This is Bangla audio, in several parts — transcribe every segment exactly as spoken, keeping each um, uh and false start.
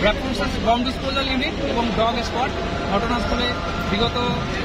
RAB forces bomb disposal unit এবং ডগ স্কোয়াড ঘটনাস্থলে বিগত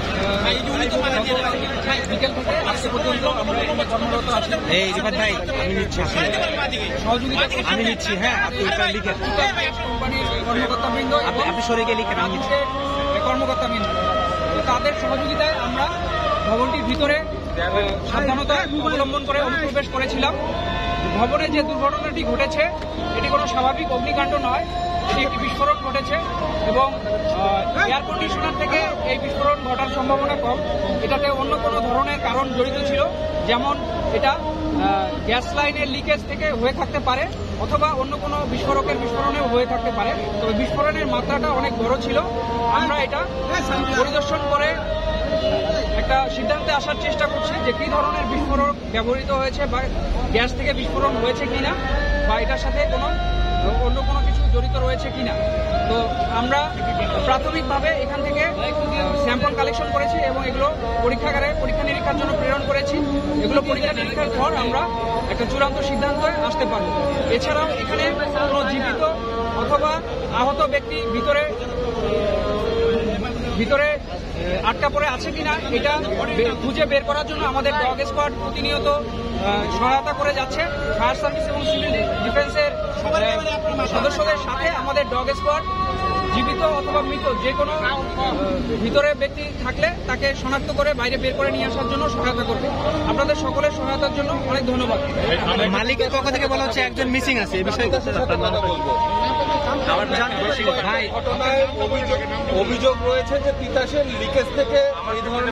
বিকেল থেকে আজকে পর্যন্ত আমরা এখানে কর্মরত আছি। এই রিফাত ভাই আমি নিচ্ছি সহযোগিতা আমি নিচ্ছি হ্যাঁ লিখে কোম্পানির কর্মকর্তাবৃন্দ এবং আপনি সরে লিখে আমি নিচ্ছি কর্মকর্তাবৃন্দ, তো তাদের সহযোগিতায় আমরা ভবনটির ভিতরে সাবধানতা অবলম্বন করে অনুপ্রবেশ করেছিলাম। ভবনে যে দুর্ঘটনাটি ঘটেছে এটি কোনো স্বাভাবিক অগ্নিকাণ্ড নয়, এটি একটি বিস্ফোরণ ঘটেছে এবং এয়ার কন্ডিশনার থেকে এই বিস্ফোরণ ঘটার সম্ভাবনা কম। এটাতে অন্য কোনো ধরনের কারণ জড়িত ছিল, যেমন এটা গ্যাস লাইনের লিকেজ থেকে হয়ে থাকতে পারে অথবা অন্য কোনো বিস্ফোরকের বিস্ফোরণেও হয়ে থাকতে পারে। তবে বিস্ফোরণের মাত্রাটা অনেক বড় ছিল। আমরা এটা পরিদর্শন করে একটা সিদ্ধান্তে আসার চেষ্টা করছি যে কী ধরনের বিস্ফোরক ব্যবহৃত হয়েছে বা গ্যাস থেকে বিস্ফোরণ হয়েছে কিনা বা এটার সাথে কোনো অন্য কোনো কিছু জড়িত রয়েছে কিনা। তো আমরা প্রাথমিকভাবে এখান থেকে স্যাম্পল কালেকশন করেছি এবং এগুলো পরীক্ষাগারে পরীক্ষা নিরীক্ষার জন্য প্রেরণ করেছি। এগুলো পরীক্ষা নিরীক্ষার পর আমরা একটা চূড়ান্ত সিদ্ধান্তে আসতে পারব। এছাড়াও এখানে কোনো জীবিত অথবা আহত ব্যক্তি ভিতরে ভিতরে আটকা পড়ে আছে কিনা এটা খুঁজে বের করার জন্য আমাদের ডগ স্কোয়াড প্রতিনিয়ত সহায়তা করে যাচ্ছে। ফায়ার সার্ভিস এবং সিভিল ডিফেন্সের সদস্যদের সাথে আমাদের ডগ স্কোয়াড জীবিত অথবা মৃত যে কোনো ভিতরে ব্যক্তি থাকলে তাকে শনাক্ত করে বাইরে বের করে নিয়ে আসার জন্য সহায়তা করবে। আপনাদের সকলের সহায়তার জন্য অনেক ধন্যবাদ। মালিকের পক্ষ থেকে বলা হচ্ছে একজন মিসিং আছে, এই বিষয়ে অভিযোগ রয়েছে যে তিতাসের লিকেজ থেকে এই ধরনের